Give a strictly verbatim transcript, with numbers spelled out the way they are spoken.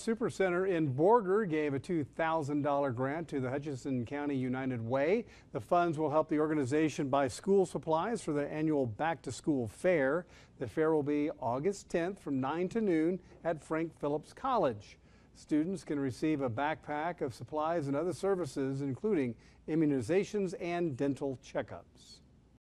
Supercenter in Borger gave a two thousand dollar grant to the Hutchinson County United Way. The funds will help the organization buy school supplies for the annual back-to-school fair. The fair will be August tenth from nine to noon at Frank Phillips College. Students can receive a backpack of supplies and other services, including immunizations and dental checkups.